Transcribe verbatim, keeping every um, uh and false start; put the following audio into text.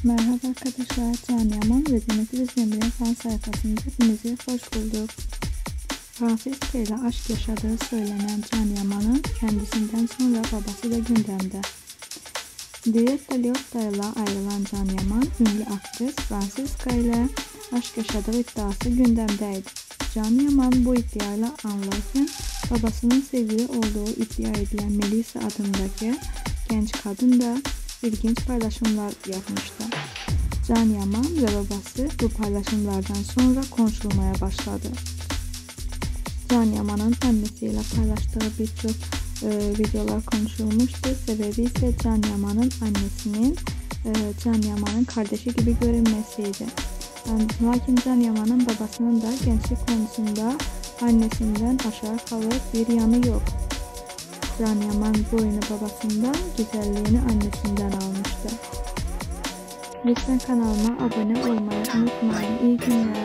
Merhaba arkadaşlar, Can Yaman ve Demet Özdemir'in fan sayfasında hepinizi hoş bulduk. Francisca ile aşk yaşadığı söylenen Can Yaman'ın kendisinden sonra babası da gündemde. Diletta Leotta ile ayrılan Can Yaman, ünlü aktris Francisca ile aşk yaşadığı iddiası gündemdeydi. Can Yaman bu iddiayla anlarken babasının sevgili olduğu iddia edilen Melissa adındaki genç kadın da ilginç paylaşımlar yapmıştı. Can Yaman ve babası bu paylaşımlardan sonra konuşulmaya başladı. Can Yaman'ın annesiyle paylaştığı birçok e, videolar konuşulmuştu. Sebebi ise Can Yaman'ın annesinin e, Can Yaman'ın kardeşi gibi görünmesiydi. Yani, lakin Can Yaman'ın babasının da gençlik konusunda annesinden aşağı kalır bir yanı yok. Can Yaman boyunu babasından, güzelliğini annesinden almıştı. Lütfen kanalıma abone olmayı unutmayın. İyi günler.